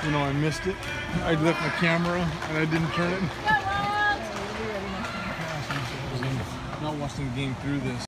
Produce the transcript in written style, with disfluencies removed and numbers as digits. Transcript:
You know, I missed it. I left my camera and I didn't turn it. Not watching the game through this.